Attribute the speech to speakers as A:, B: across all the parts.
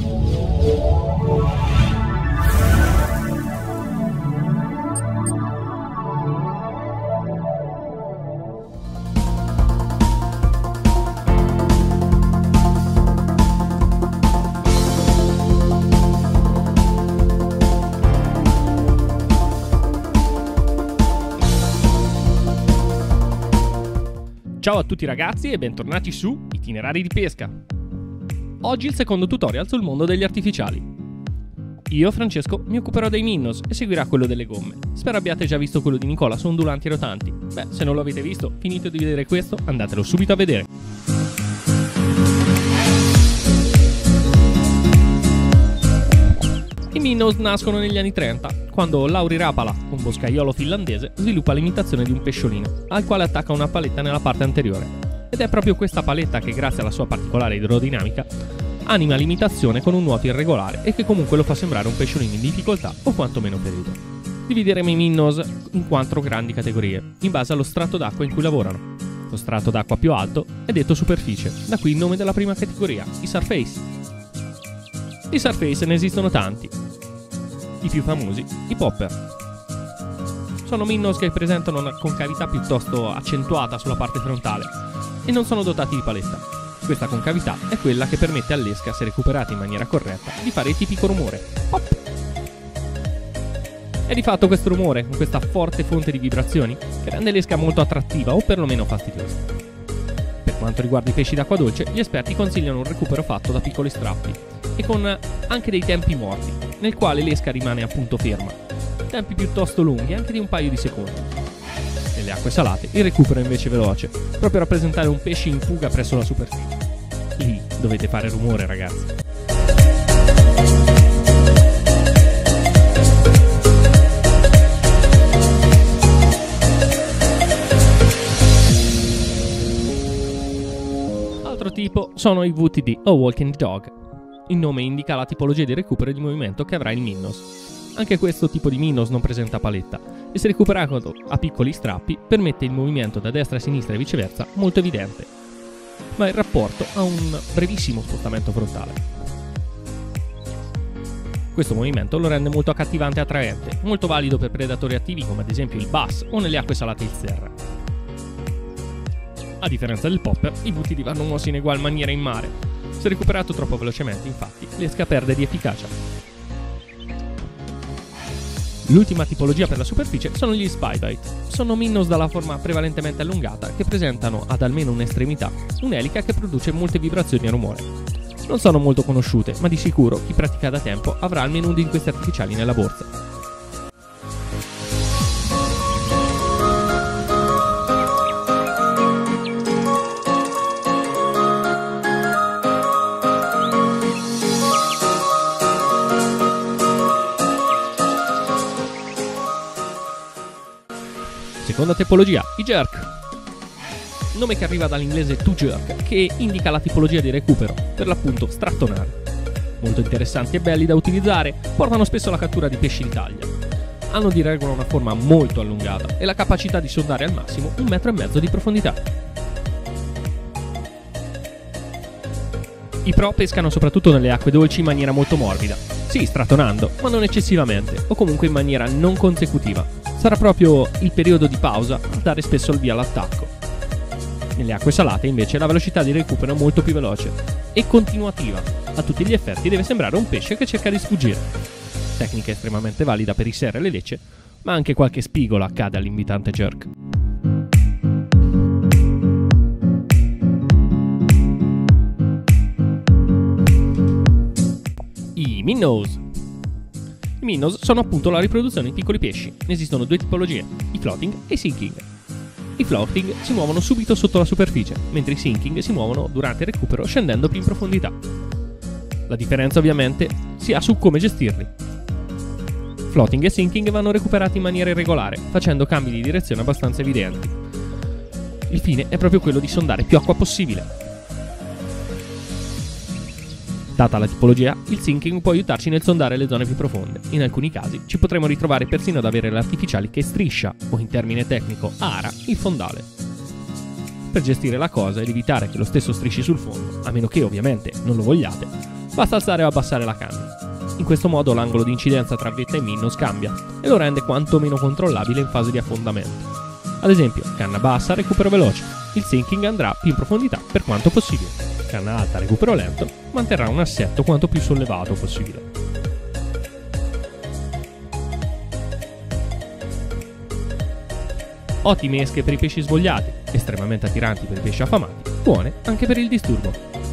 A: Ciao a tutti ragazzi e bentornati su Itinerari di Pesca. Oggi il secondo tutorial sul mondo degli artificiali. Io, Francesco, mi occuperò dei Minnows e seguirà quello delle gomme. Spero abbiate già visto quello di Nicola su ondulanti rotanti. Beh, se non lo avete visto, finito di vedere questo, andatelo subito a vedere. I Minnows nascono negli anni 30, quando Lauri Rapala, un boscaiolo finlandese, sviluppa l'imitazione di un pesciolino, al quale attacca una paletta nella parte anteriore. Ed è proprio questa paletta che, grazie alla sua particolare idrodinamica, anima l'imitazione con un nuoto irregolare e che comunque lo fa sembrare un pesciolino in difficoltà o quantomeno ferito. Divideremo i Minnows in 4 grandi categorie, in base allo strato d'acqua in cui lavorano. Lo strato d'acqua più alto è detto superficie, da qui il nome della prima categoria, i Surface. Di Surface ne esistono tanti. I più famosi, i Popper. Sono Minnows che presentano una concavità piuttosto accentuata sulla parte frontale e non sono dotati di paletta. Questa concavità è quella che permette all'esca, se recuperata in maniera corretta, di fare il tipico rumore pop. È di fatto questo rumore, con questa forte fonte di vibrazioni, che rende l'esca molto attrattiva o perlomeno fastidiosa. Per quanto riguarda i pesci d'acqua dolce, gli esperti consigliano un recupero fatto da piccoli strappi e con anche dei tempi morti, nel quale l'esca rimane appunto ferma, tempi piuttosto lunghi, anche di un paio di secondi. Nelle acque salate il recupero è invece veloce, proprio a rappresentare un pesce in fuga presso la superficie. Lì dovete fare rumore, ragazzi. Altro tipo sono i WTD o Walking Dog. Il nome indica la tipologia di recupero e di movimento che avrà il Minnows. Anche questo tipo di Minnows non presenta paletta e, se recuperato a piccoli strappi, permette il movimento da destra a sinistra e viceversa molto evidente, ma il rapporto ha un brevissimo spostamento frontale. Questo movimento lo rende molto accattivante e attraente, molto valido per predatori attivi come ad esempio il bass o nelle acque salate il serra. A differenza del Popper, i WTD vanno mossi in egual maniera in mare. Se recuperato troppo velocemente, infatti, l'esca perde di efficacia. L'ultima tipologia per la superficie sono gli Spybite. Sono Minnows dalla forma prevalentemente allungata che presentano, ad almeno un'estremità, un'elica che produce molte vibrazioni e rumore. Non sono molto conosciute, ma di sicuro chi pratica da tempo avrà almeno uno di questi artificiali nella borsa. Seconda tipologia, i Jerk. Nome che arriva dall'inglese to jerk, che indica la tipologia di recupero, per l'appunto strattonare. Molto interessanti e belli da utilizzare, portano spesso alla cattura di pesci di taglia. Hanno di regola una forma molto allungata e la capacità di sondare al massimo 1,5 metri di profondità. I pro pescano soprattutto nelle acque dolci in maniera molto morbida. Sì, strattonando, ma non eccessivamente, o comunque in maniera non consecutiva. Sarà proprio il periodo di pausa a dare spesso il via all'attacco. Nelle acque salate invece la velocità di recupero è molto più veloce e continuativa. A tutti gli effetti deve sembrare un pesce che cerca di sfuggire. Tecnica estremamente valida per i serra e le lecce, ma anche qualche spigolo accade all'invitante jerk. I Minnows. I Minnows sono appunto la riproduzione di piccoli pesci. Ne esistono 2 tipologie, i floating e i sinking. I floating si muovono subito sotto la superficie, mentre i sinking si muovono durante il recupero scendendo più in profondità. La differenza ovviamente si ha su come gestirli. Floating e sinking vanno recuperati in maniera irregolare, facendo cambi di direzione abbastanza evidenti. Il fine è proprio quello di sondare più acqua possibile. Data la tipologia, il sinking può aiutarci nel sondare le zone più profonde. In alcuni casi ci potremo ritrovare persino ad avere l'artificiale che striscia, o in termine tecnico ara, il fondale. Per gestire la cosa ed evitare che lo stesso strisci sul fondo, a meno che ovviamente non lo vogliate, basta alzare o abbassare la canna. In questo modo l'angolo di incidenza tra vetta e minnows cambia e lo rende quanto meno controllabile in fase di affondamento. Ad esempio, canna bassa, recupero veloce, il sinking andrà più in profondità per quanto possibile. Canna alta, recupero lento, manterrà un assetto quanto più sollevato possibile. Ottime esche per i pesci svogliati, estremamente attiranti per i pesci affamati, buone anche per il disturbo.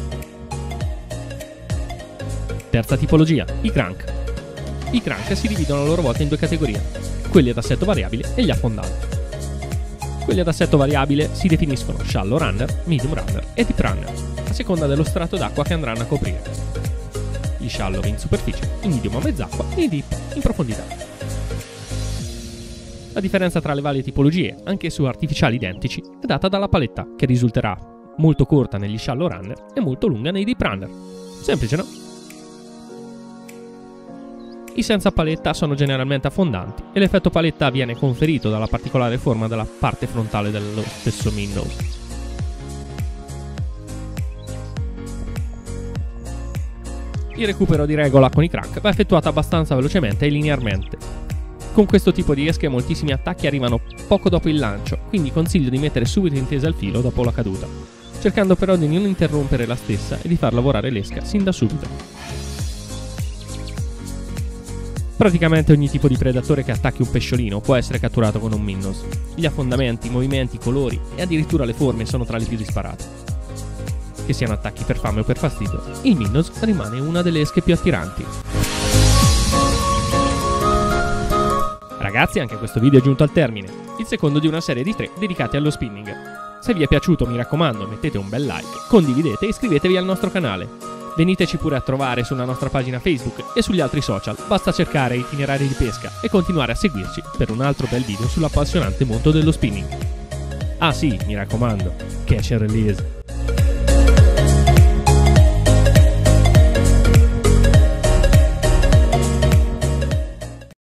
A: Terza tipologia, i crank. I crank si dividono a loro volta in due categorie, quelli ad assetto variabile e gli affondanti. Quelli ad assetto variabile si definiscono shallow runner, medium runner e deep runner, a seconda dello strato d'acqua che andranno a coprire. Gli shallow in superficie, i medium a mezz'acqua e i deep in profondità. La differenza tra le varie tipologie, anche su artificiali identici, è data dalla paletta, che risulterà molto corta negli shallow runner e molto lunga nei deep runner. Semplice, no? I senza paletta sono generalmente affondanti e l'effetto paletta viene conferito dalla particolare forma della parte frontale dello stesso minnows. Il recupero di regola con i crank va effettuato abbastanza velocemente e linearmente. Con questo tipo di esche moltissimi attacchi arrivano poco dopo il lancio, quindi consiglio di mettere subito in tesa il filo dopo la caduta, cercando però di non interrompere la stessa e di far lavorare l'esca sin da subito. Praticamente ogni tipo di predatore che attacchi un pesciolino può essere catturato con un minnows. Gli affondamenti, i movimenti, i colori e addirittura le forme sono tra le più disparate. Che siano attacchi per fame o per fastidio, il minnows rimane una delle esche più attiranti. Ragazzi, anche questo video è giunto al termine, il secondo di una serie di 3 dedicati allo spinning. Se vi è piaciuto, mi raccomando, mettete un bel like, condividete e iscrivetevi al nostro canale. Veniteci pure a trovare sulla nostra pagina Facebook e sugli altri social, basta cercare itinerari di pesca e continuare a seguirci per un altro bel video sull'appassionante mondo dello spinning. Ah sì, mi raccomando, catch and release!